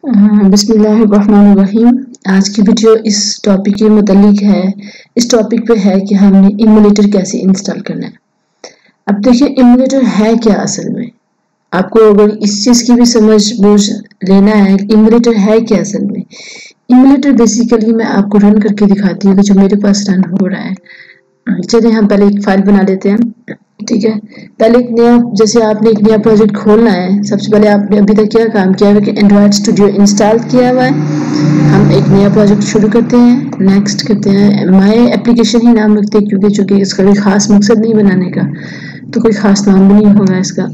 बिस्मिल्लाहिर्रहमानिर्रहीम। आज की वीडियो इस टॉपिक के मुतालिक है। इस टॉपिक पे है कि हमने इमुलेटर कैसे इंस्टॉल करना है। अब देखिए इमुलेटर है क्या असल में। आपको अगर इस चीज़ की भी समझ बूझ लेना है इमुलेटर है क्या असल में। इमुलेटर बेसिकली मैं आपको रन करके दिखाती हूँ कि जो मेरे पास रन हो रहा है। चलिए हम पहले एक फाइल बना लेते हैं, ठीक है। पहले एक नया, जैसे आपने एक नया प्रोजेक्ट खोलना है, सबसे पहले आपने अभी तक क्या काम किया है कि एंड्रॉयड स्टूडियो इंस्टॉल किया हुआ है। हम एक नया प्रोजेक्ट शुरू करते हैं, नेक्स्ट करते हैं, माय एप्लीकेशन ही नाम रखते हैं क्योंकि चूंकि इसका कोई खास मकसद नहीं बनाने का, तो कोई खास नाम भी नहीं होगा इसका।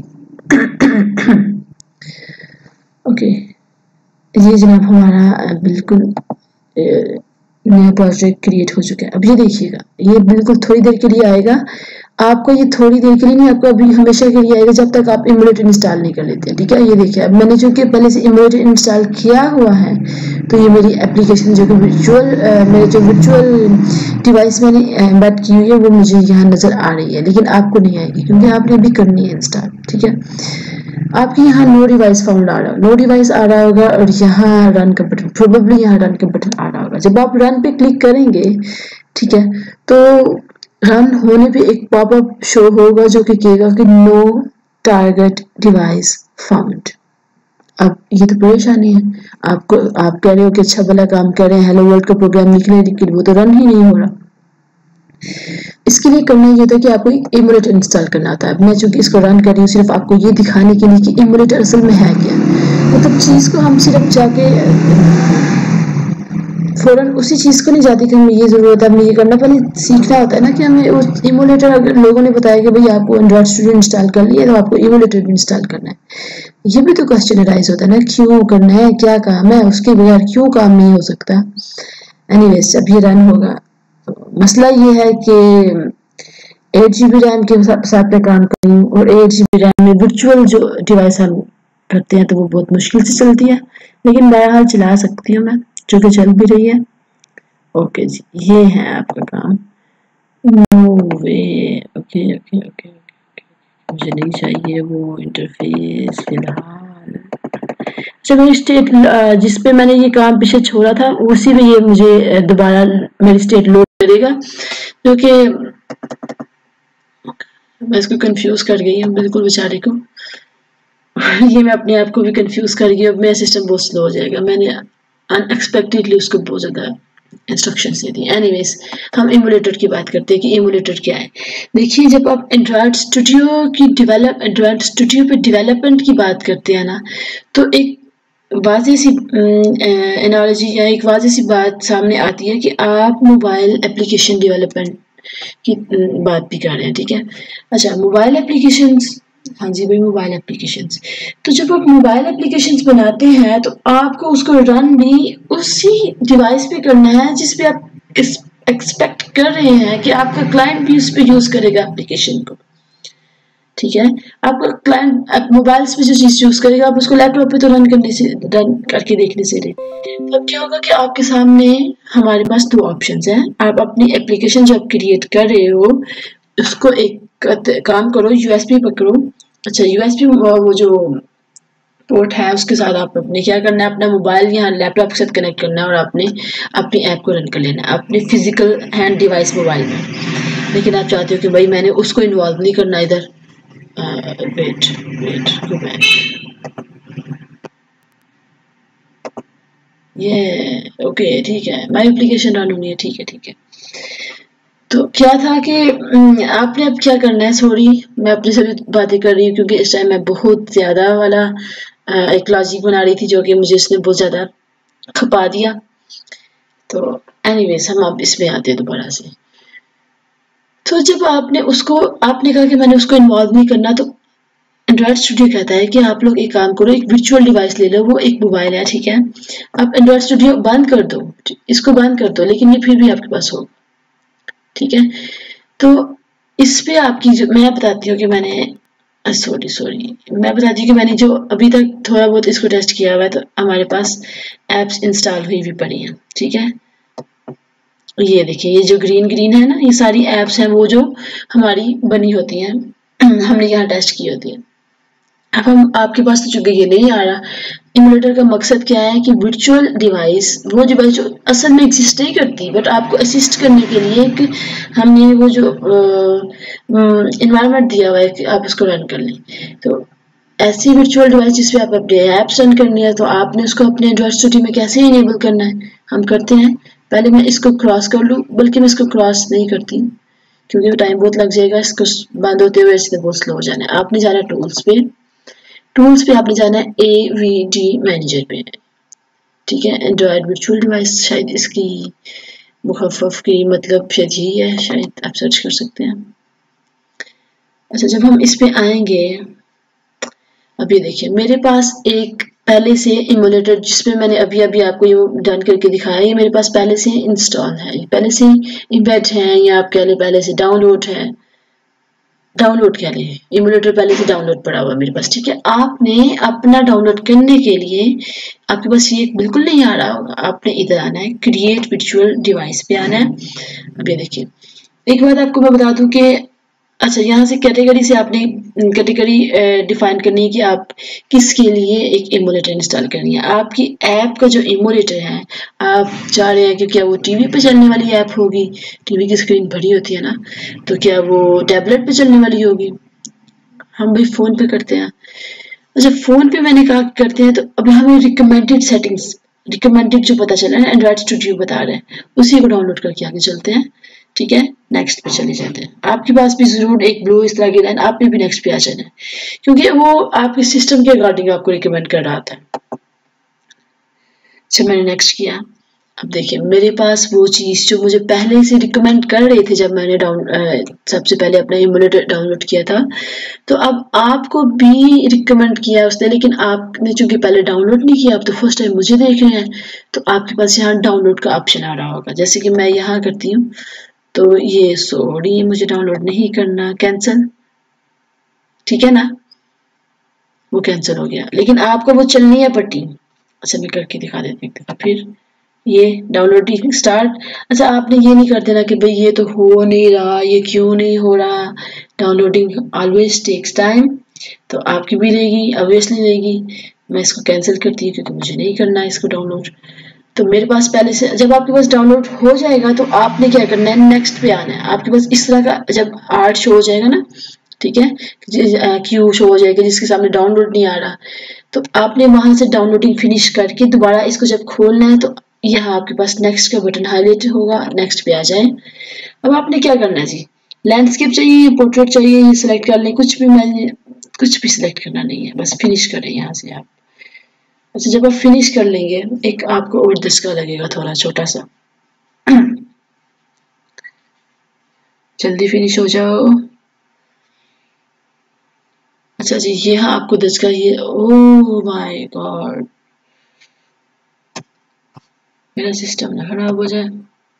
ओके, ये जनाब हमारा बिल्कुल नया प्रोजेक्ट क्रिएट हो चुका है। अब ये देखिएगा, ये बिल्कुल थोड़ी देर के लिए आएगा। आपको ये थोड़ी देर के लिए नहीं, आपको अभी हमेशा के लिए आएगा जब तक आप इमुलेटर इंस्टॉल नहीं कर लेते हैं, ठीक है। ये देखिए, अब मैंने चूंकि पहले से इमुलेटर इंस्टॉल किया हुआ है, तो ये मेरी एप्लीकेशन जो कि मेरे जो वर्चुअल डिवाइस मैंने एम्बेड की हुई है वो मुझे यहाँ नज़र आ रही है, लेकिन आपको नहीं आएगी क्योंकि आपने अभी करनी है इंस्टॉल, ठीक है। आपके यहाँ नो डिवाइस फाउंड आ रहा, नो डिवाइस आ रहा होगा और यहाँ रन का बटन, प्रोबेबली यहाँ रन का बटन आ रहा होगा। जब आप रन पे क्लिक करेंगे, ठीक है, तो रन होने पे एक पॉपअप शो होगा जो कि कहेगा कि नो टारगेट डिवाइस फाउंड। अब ये तो परेशानी है आपको, आप कह रहे हो कि अच्छा भला काम कर रहे हैं, हेलो वर्ल्ड का प्रोग्राम लिख रहे हैं, लेकिन वो तो रन ही नहीं हो रहा। इसके लिए करना ये था कि आपको इमुलेटर इंस्टॉल करना होता है। मैं चूंकि इसको रन कर रही हूँ सिर्फ आपको ये दिखाने के लिए कि इमुलेटर असल में है क्या। मतलब चीज़ को हम सिर्फ जाके फौरन उसी चीज़ को नहीं जाती कि हमें ये ज़रूरत है, हमें ये करना, पहले सीखना होता है ना कि हमें उस इमुलेटर, अगर लोगों ने बताया कि भाई आपको एंड्रॉयड स्टूडियो इंस्टॉल कर लिया तो आपको इमुलेटर भी इंस्टॉल करना है। ये भी तो क्वेश्चन राइज होता है ना, क्यों करना है, क्या काम है, उसके बगैर क्यों काम नहीं हो सकता। एनीवेज, जब ये रन होगा, मसला ये है कि 8 GB रैम के साथ मैं काम कर रही हूँ और 8 GB रैम में वर्चुअल जो डिवाइस हम रखते हैं तो वो बहुत मुश्किल से चलती है, लेकिन बहरहाल चला सकती हूँ मैं, जो कि चल भी रही है। ओके जी, ये है आपका काम। No way, okay okay okay, मुझे नहीं चाहिए वो इंटरफेस फिलहाल। अच्छा, मेरी स्टेट जिस पे मैंने ये काम पीछे छोड़ा था उसी में ये मुझे दोबारा मेरी स्टेट लोड करेगा, जो कि मैं इसको कंफ्यूज कर गई हूँ बिल्कुल बेचारे को। ये मैं अपने आप को भी कंफ्यूज कर गई, अब मेरा सिस्टम बहुत स्लो हो जाएगा। मैंने अनएक्सपेक्टेडली उसको बहुत ज़्यादा इंस्ट्रक्शन दे दी। एनीवेज, हम इमुलेटर की बात करते हैं कि इमुलेटर क्या है। देखिए, जब आप एंड्रॉयड स्टूडियो पे डेवलपमेंट की बात करते हैं ना, तो एक वाज़ेह सी एनालॉजी या एक वाज़ेह सी बात सामने आती है कि आप मोबाइल एप्लीकेशन डेवलपमेंट की बात भी कर रहे हैं, ठीक है। अच्छा, मोबाइल एप्लीकेशंस, हाँ जी भाई, मोबाइल एप्लीकेशंस। तो जब आप मोबाइल एप्लीकेशंस बनाते हैं तो आपको उसको रन भी उसी डिवाइस पे करना है जिस पे आप एक्सपेक्ट कर रहे हैं कि आपका क्लाइंट भी उस पे यूज करेगा एप्लीकेशन को, ठीक है। आपका क्लाइंट मोबाइल्स पे जो चीज यूज करेगा आप उसको लैपटॉप पे तो रन करके देखने से रहे। तो अब क्या होगा कि आपके सामने हमारे पास दो ऑप्शंस हैं। आप अपनी एप्लीकेशन जो आप क्रिएट कर रहे हो उसको एक काम करो, यूएसबी पकड़ो। अच्छा, यूएसबी वो जो पोर्ट है उसके साथ आप अपने क्या करना है, अपना मोबाइल या लैपटॉप के साथ कनेक्ट करना है और आपने अपनी ऐप को रन कर लेना है अपने फिजिकल हैंड डिवाइस मोबाइल में। लेकिन आप चाहते हो कि भाई मैंने उसको इन्वॉल्व नहीं करना इधर। वेट गो बैक, ये ओके, ठीक है, माय एप्लीकेशन रन होनी है, ठीक है ठीक है। तो क्या था कि आपने अब क्या करना है, सॉरी मैं अपनी सभी बातें कर रही हूँ क्योंकि इस टाइम मैं बहुत ज़्यादा वाला एक लॉजिक बना रही थी जो कि मुझे इसने बहुत ज़्यादा खपा दिया। तो एनीवेज, हम अब इसमें आते हैं दोबारा से। तो जब आपने कहा कि मैंने उसको इन्वॉल्व नहीं करना, तो एंड्रॉयड स्टूडियो कहता है कि आप लोग एक काम करो, एक वर्चुअल डिवाइस ले लो, वो एक मोबाइल है, ठीक है। आप एंड्रॉयड स्टूडियो बंद कर दो, इसको बंद कर दो, लेकिन ये फिर भी आपके पास होगा, ठीक है। तो इस पे आपकी मैं बताती हूँ कि मैंने मैं बताती हूँ कि मैंने जो अभी तक थोड़ा बहुत इसको टेस्ट किया हुआ है, तो हमारे पास एप्स इंस्टॉल हुई भी पड़ी हैं, ठीक है। ये देखिए, ये जो ग्रीन है ना, ये सारी एप्स हैं वो जो हमारी बनी होती हैं, हमने यहाँ टेस्ट की होती है। अब हम आपके पास तो चूंकि ये नहीं आ रहा, इमुलेटर का मकसद क्या है कि वर्चुअल डिवाइस, वो डिवाइस जो असल में एग्जिस्ट नहीं करती बट आपको असिस्ट करने के लिए एक हमने वो जो इन्वायरमेंट दिया हुआ है कि आप उसको रन कर लें। तो ऐसी वर्चुअल डिवाइस जिसपे आप अपने ऐप्स रन करनी है, तो आपने उसको अपने एंड्रॉइड स्टूडियो में कैसे इनेबल करना है, हम करते हैं। पहले मैं इसको क्रॉस कर लूँ, बल्कि मैं इसको क्रॉस नहीं करती क्योंकि टाइम बहुत लग जाएगा, इसको बंद होते हुए इससे बहुत स्लो हो जाना है। आपने जाना है टूल्स पे आपने जाना है AVD मैनेजर पे, ठीक है। एंड्रॉयड वर्चुअल डिवाइस, शायद इसकी मुखफ़फ़ की मतलब शायद यही है, शायद आप सर्च कर सकते हैं। अच्छा, जब हम इस पे आएंगे, अब ये देखिए मेरे पास एक पहले से इमुलेटर जिसमें मैंने अभी अभी आपको ये डन करके दिखाया, ये मेरे पास पहले से इंस्टॉल है, पहले से इम्बेड है, या आप कह लें पहले से डाउनलोड है, डाउनलोड कह लें, इमुलेटर पहले से डाउनलोड पड़ा हुआ मेरे पास, ठीक है। आपने अपना डाउनलोड करने के लिए आपके पास ये बिल्कुल नहीं आ रहा होगा, आपने इधर आना है, क्रिएट वर्चुअल डिवाइस पे आना है। अब ये देखिए, एक बात आपको मैं बता दूं कि अच्छा, यहाँ से कैटेगरी से आपने कैटेगरी डिफाइन करनी है कि आप किसके लिए एक इमुलेटर इंस्टॉल करनी है। आपकी ऐप का जो इमुलेटर है, आप चाह रहे हैं कि क्या वो टीवी पे चलने वाली ऐप होगी, टीवी की स्क्रीन बड़ी होती है ना, तो क्या वो टैबलेट पे चलने वाली होगी, हम भी फ़ोन पे करते हैं। अच्छा, फ़ोन पे मैंने कहा करते हैं, तो अब हमें रिकमेंडेड सेटिंग्स, रिकमेंडेड जो पता चला है एंड्रॉइड स्टूडियो बता रहे हैं, उसी को डाउनलोड करके आगे चलते हैं, ठीक है। नेक्स्ट पे चले जाते हैं। आपके पास भी जरूर एक ब्लू इस तरह की लाइन, आपने भी नेक्स्ट पे आ जाना है क्योंकि वो आपके सिस्टम के अकॉर्डिंग आपको रिकमेंड कर रहा था। अच्छा, मैंने नेक्स्ट किया। अब देखिए मेरे पास वो चीज़ जो मुझे पहले से रिकमेंड कर रहे थे जब मैंने सबसे पहले अपना इमुलेटर डाउनलोड किया था, तो अब आपको भी रिकमेंड किया उसने, लेकिन आपने चूंकि पहले डाउनलोड नहीं किया, आप तो फर्स्ट टाइम मुझे देख रहे हैं, तो आपके पास यहाँ डाउनलोड का ऑप्शन आ रहा होगा। जैसे कि मैं यहाँ करती हूँ, तो ये सॉरी मुझे डाउनलोड नहीं करना, कैंसिल, ठीक है ना, वो कैंसिल हो गया, लेकिन आपको वो चलनी है पट्टी। अच्छा, मैं करके दिखा देती हूँ फिर। ये डाउनलोडिंग स्टार्ट। अच्छा, आपने ये नहीं कर देना कि भाई ये तो हो नहीं रहा, ये क्यों नहीं हो रहा, डाउनलोडिंग ऑलवेज टेक्स टाइम, तो आपकी भी रहेगी, ऑब्वियसली रहेगी। मैं इसको कैंसिल करती हूँ क्योंकि मुझे नहीं करना है इसको डाउनलोड। तो मेरे पास पहले से, जब आपके पास डाउनलोड हो जाएगा तो आपने क्या करना है, नेक्स्ट पे आना है। आपके पास इस तरह का जब आर्ट शो हो जाएगा ना, ठीक है, क्यू शो हो जाएगा जिसके सामने डाउनलोड नहीं आ रहा, तो आपने वहां से डाउनलोडिंग फिनिश करके दोबारा इसको जब खोलना है, तो यहाँ आपके पास नेक्स्ट का बटन हाईलाइट होगा, नेक्स्ट पे आ जाए। अब आपने क्या करना है जी, लैंडस्केप चाहिए, पोर्ट्रेट चाहिए, ये सिलेक्ट कर लें, कुछ भी सिलेक्ट करना नहीं है, बस फिनिश करें यहाँ से आप। अच्छा, जब आप फिनिश कर लेंगे, एक आपको और धक्का लगेगा थोड़ा छोटा सा, जल्दी फिनिश हो जाओ। अच्छा जी, ये हाँ आपको धक्का, ये ओह माय गॉड, मेरा सिस्टम ना खराब हो जाए,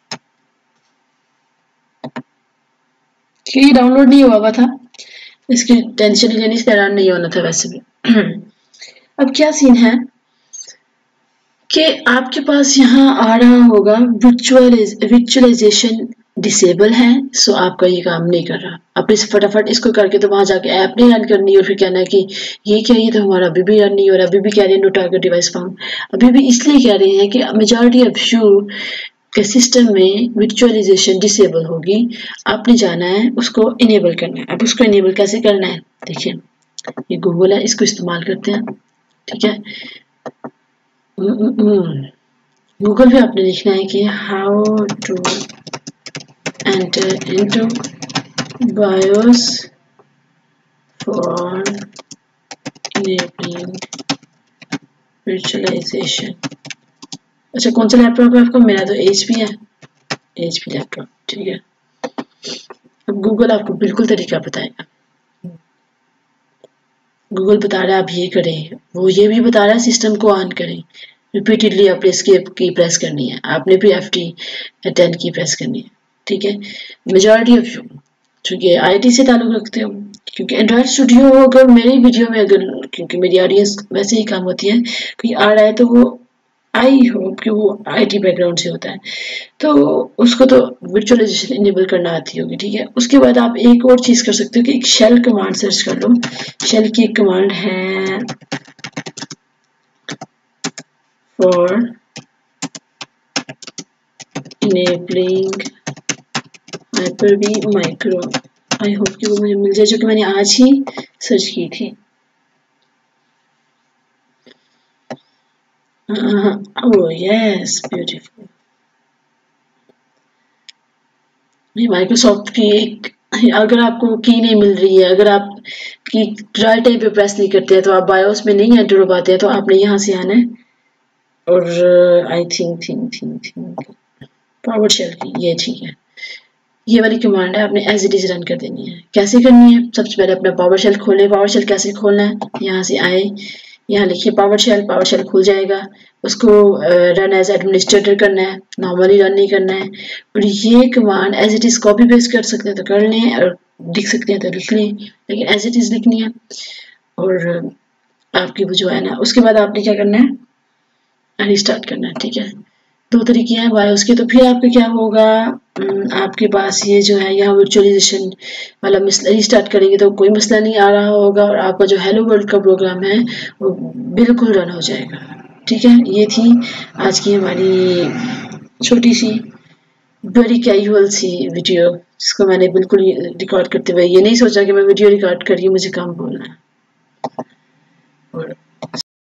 ये डाउनलोड नहीं हुआ था, इसकी टेंशन लेने से हैरान नहीं होना था वैसे भी। अब क्या सीन है कि आपके पास यहाँ आ रहा होगा विजुअलाइजेशन डिसेबल है, सो आपका ये काम नहीं कर रहा। आप इस फटाफट इसको करके तो वहां जाके ऐप नहीं रन करनी और फिर कहना है कि ये क्या, ये तो हमारा अभी भी रन नहीं हो रहा, अभी भी कह रहे हैं नो टारगेट डिवाइस फाउंड, अभी भी इसलिए कह रहे हैं कि मेजॉरिटी ऑफ यू के सिस्टम में विजुअलाइजेशन डिसेबल होगी। आपने जाना है उसको इनेबल करना है। अब उसको इनेबल कैसे करना है, देखिए ये गूगल है, इसको इस्तेमाल करते हैं, ठीक है। गूगल पे आपने लिखना है कि how to enter into BIOS for enabling visualisation. अच्छा, कौन सा लैपटॉप है आपका, मेरा तो HP है, HP लैपटॉप, ठीक है। अब गूगल आपको बिल्कुल तरीका बताएगा, गूगल बता रहा है आप ये करें, वो ये भी बता रहा है सिस्टम को ऑन करें, रिपीटेडली आपने एस्केप की प्रेस करनी है, आपने भी F10 की प्रेस करनी है, ठीक है। मेजॉरिटी ऑफ यू चूंकि IT से ताल्लुक रखते हो, क्योंकि एंड्रॉइड स्टूडियो अगर मेरी वीडियो में, अगर क्योंकि मेरी ऑडियंस वैसे ही काम होती है, कोई आ रहा है तो वो आई होप कि वो IT बैकग्राउंड से होता है, तो उसको तो विजुअलाइजेशन इनेबल करना आती होगी, ठीक है। उसके बाद आप एक और चीज़ कर सकते हो कि एक शेल कमांड सर्च कर लो। शेल की एक कमांड है for enabling Hyper-V micro। I hope कि वो मुझे मिल जाए, जो कि मैंने आज ही सर्च की थी। Oh yes, beautiful. माइक्रोसॉफ्ट की एक, अगर आपको की नहीं मिल रही है, अगर आप की राइट टाइम पे प्रेस नहीं करते हैं, तो आप बायोस में नहीं एंटर हो पाते हैं, तो आपने यहाँ से आना है और आई थिंक पावर शेल की, ये ठीक है, ये वाली कमांड है, आपने एज इट इज रन कर देनी है। कैसे करनी है? सबसे पहले अपना पावर शेल खोले। पावर शेल कैसे खोलना है? यहाँ से आए, यहाँ लिखिए पावर शेल खुल जाएगा। उसको रन एज एडमिनिस्ट्रेटर करना है, नॉर्मली रन नहीं करना है। और ये command as it is copy paste कर सकते हैं तो कर लें, और लिख सकते हैं तो लिख लें, लेकिन एज इट इज लिखनी है। और आपकी वो जो है ना, उसके बाद आपने क्या करना है, रिस्टार्ट करना है। ठीक है, दो तरीके हैं बायोस के। तो फिर आपके क्या होगा, आपके पास ये जो है यहाँ वर्चुअलाइजेशन वाला मसला, रिस्टार्ट करेंगे तो कोई मसला नहीं आ रहा होगा, और आपका जो हेलो वर्ल्ड का प्रोग्राम है वो बिल्कुल रन हो जाएगा। ठीक है, ये थी आज की हमारी छोटी सी बड़ी कैजुअल सी वीडियो, जिसको मैंने बिल्कुल रिकॉर्ड करते हुए ये नहीं सोचा कि मैं वीडियो रिकॉर्ड करिए, मुझे काम बोलना है। और